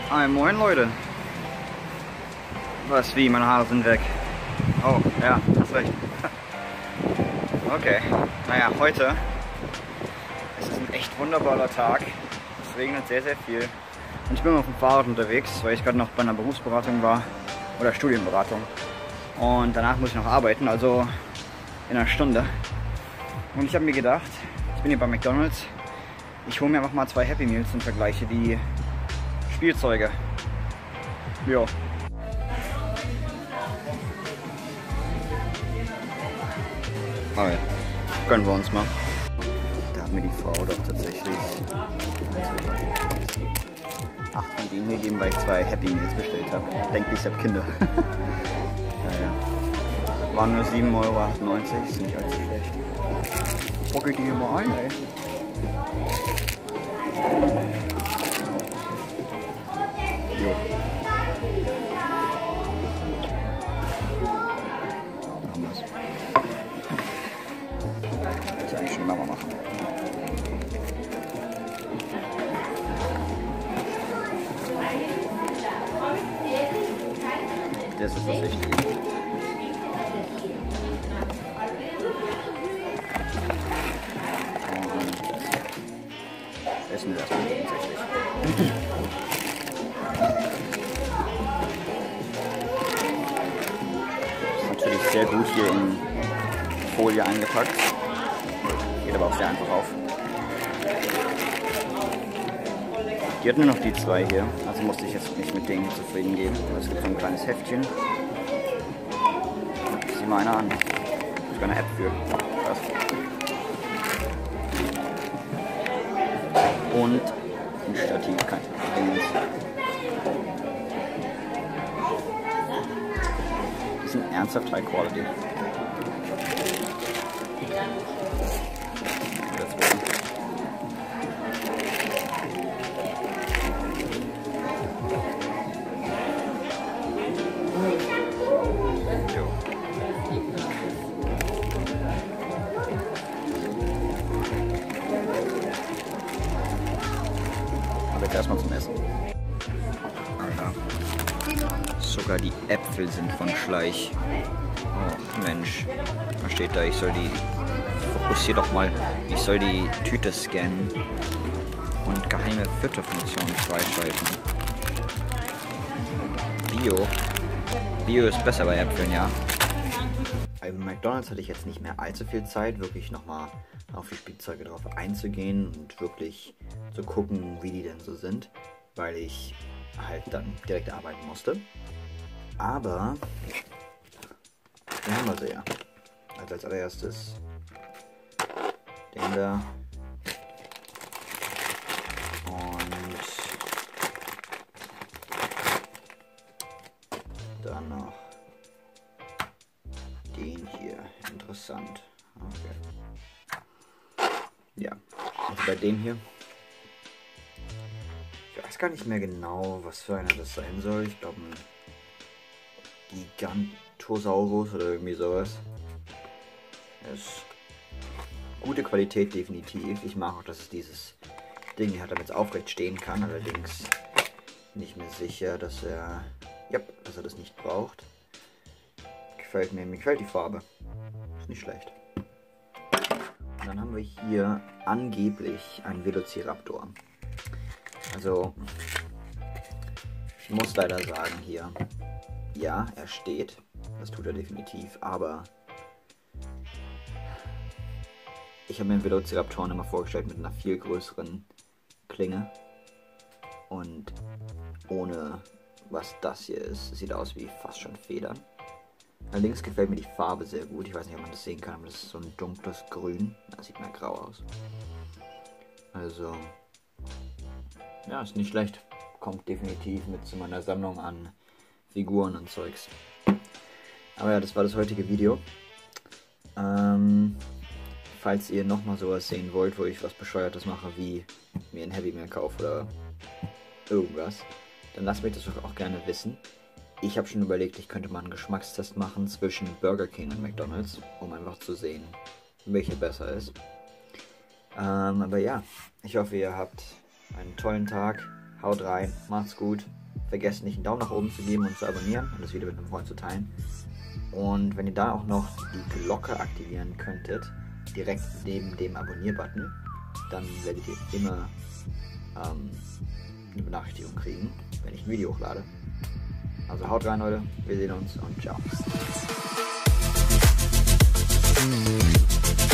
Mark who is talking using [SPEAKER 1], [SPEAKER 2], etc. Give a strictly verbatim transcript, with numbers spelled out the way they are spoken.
[SPEAKER 1] Hi, moin Leute. Was, wie, meine Haare sind weg. Oh, ja, hast recht. Okay, naja, heute ist es ein echt wunderbarer Tag. Es regnet sehr, sehr viel. Und ich bin auf dem Fahrrad unterwegs, weil ich gerade noch bei einer Berufsberatung war. Oder Studienberatung. Und danach muss ich noch arbeiten, also in einer Stunde. Und ich habe mir gedacht, ich bin hier bei McDonald's. Ich hole mir einfach mal zwei Happy Meals und vergleiche die Spielzeuge. Jo. Okay. Gönnen wir uns mal. Da hat mir die Frau doch tatsächlich acht von denen gegeben, weil ich zwei Happy Meals bestellt habe. Ich denke, ich habe Kinder. Naja. Waren nur sieben Euro achtundneunzig, ist nicht allzu schlecht. Pocke ich die hier mal ein, ey. Jo. Machen wir's. Das ist eigentlich schon immer mal machen. Das ist das Wichtige. Essen wir erstmal tatsächlich. Ist natürlich sehr gut hier in Folie eingepackt. Geht aber auch sehr einfach auf. Die hat nur noch die zwei hier, also musste ich jetzt nicht mit denen zufrieden geben. Es gibt so ein kleines Heftchen. Sieh mal einer an. Ich habe eine App für. Krass. Und ein Stativ, kein Dingens. Die sind ernsthaft High Quality. Aber jetzt erstmal zum Essen. Alter. Sogar die Äpfel sind von Schleich. Oh Mensch. Da steht da, ich soll die. Fokussier doch mal. Ich soll die Tüte scannen. Und geheime Fütterfunktion freischalten. Bio. Bio ist besser bei Äpfeln, ja. Bei McDonald's hatte ich jetzt nicht mehr allzu viel Zeit, wirklich nochmal auf die Spielzeuge drauf einzugehen und wirklich zu gucken, wie die denn so sind, weil ich halt dann direkt arbeiten musste. Aber den haben wir sie ja. Also als allererstes den da. Und dann noch den hier. Interessant. Okay. Ja, also bei dem hier. Ich weiß gar nicht mehr genau, was für einer das sein soll. Ich glaube ein Gigantosaurus oder irgendwie sowas. Das ist gute Qualität definitiv. Ich mag auch, dass es dieses Ding hier hat, damit es aufrecht stehen kann. Allerdings bin ich mir sicher, dass er, ja, dass er das nicht braucht. Gefällt mir, mir gefällt die Farbe. Ist nicht schlecht. Und dann haben wir hier angeblich einen Velociraptor. Also, ich muss leider sagen hier, ja, er steht. Das tut er definitiv, aber ich habe mir einen Velociraptor immer vorgestellt mit einer viel größeren Klinge. Und ohne was das hier ist, sieht aus wie fast schon Federn. Allerdings gefällt mir die Farbe sehr gut. Ich weiß nicht, ob man das sehen kann, aber das ist so ein dunkles Grün. Das sieht mehr grau aus. Also, ja, ist nicht schlecht. Kommt definitiv mit zu meiner Sammlung an Figuren und Zeugs. Aber ja, das war das heutige Video. Ähm, falls ihr nochmal sowas sehen wollt, wo ich was Bescheuertes mache, wie mir ein Heavy Meal kaufe oder irgendwas, dann lasst mich das doch auch gerne wissen. Ich habe schon überlegt, ich könnte mal einen Geschmackstest machen zwischen Burger King und McDonald's, um einfach zu sehen, welche besser ist. Ähm, aber ja, ich hoffe, ihr habt einen tollen Tag Haut rein, macht's gut. Vergesst nicht einen Daumen nach oben zu geben und zu abonnieren und das Video mit einem Freund zu teilen. Und wenn ihr da auch noch die Glocke aktivieren könntet, direkt neben dem Abonnier-Button, dann werdet ihr immer ähm, eine Benachrichtigung kriegen, wenn ich ein Video hochlade. Also haut rein, Leute, wir sehen uns und ciao.